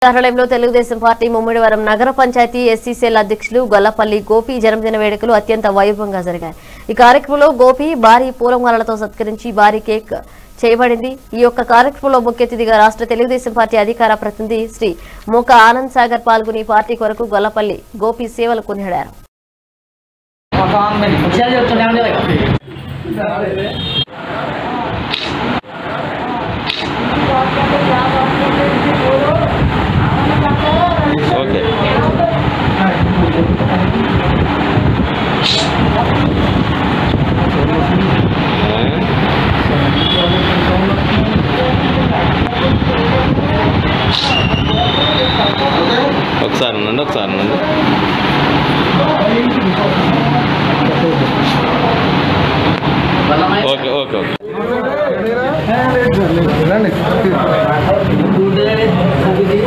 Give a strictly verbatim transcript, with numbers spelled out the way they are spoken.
కార్యాలయంలో తెలుగుదేశం పార్టీ ముమ్మిడివరం నగర panchayat SC cell అధ్యక్షులు గొల్లపల్లి గోపి జన్మదిన వేడుకలు అత్యంత వైభవంగా జరిగాయి। ఈ కార్యక్రమంలో గోపి భారీ పూలమాలలతో సత్కరించి భారీ కేక్ చేయబడింది। ఈ యొక్క కార్యక్రమంలో ముఖ్య అతిథిగా రాష్ట్ర తెలుగుదేశం పార్టీ అధికార ప్రతినిధి శ్రీ మోక ఆనంద్ సాగర్ పాల్గొని పార్టీ కొరకు గొల్లపల్లి గోపి సేవలు కొనియాడారు। ఒకసారి నండి ఒకసారి నండి ఓకే ఓకే ఓకే